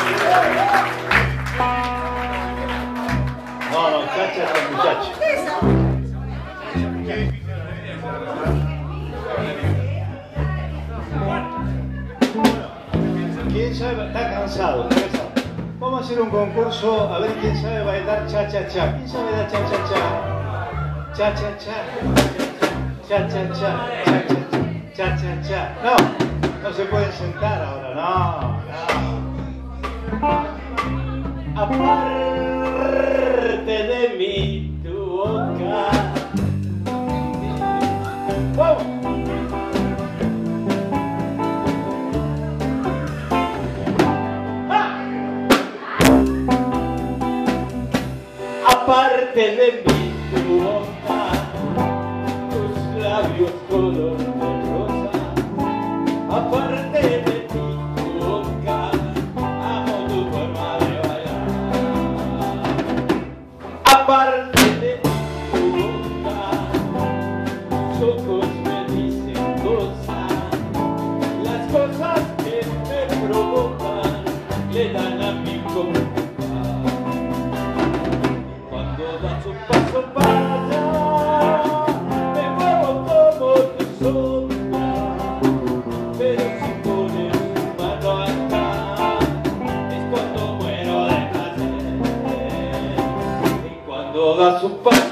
No, no, chacha es el muchacho. ¿Quién sabe? Está cansado, está cansado. Vamos a hacer un concurso a ver quién sabe bailar cha-cha-cha. ¿Quién sabe bailar cha-cha-cha? Cha-cha-cha. Cha-cha-cha. Cha-cha-cha. No se pueden sentar ahora, no. Aparte de mí, tu boca. ¡Vamos! Aparte de mí, tu boca, tus labios color de rosa. Aparte de ti, tu boca, amo tu forma de bailar. Aparte de ti, tu boca, tus ojos me dicen cosas. Las cosas que me provocan le dan a mi corazón. Das un paso para allá, me muevo como tu sombra, pero si pones tu mano acá, es cuando muero de placer. Y cuando das un paso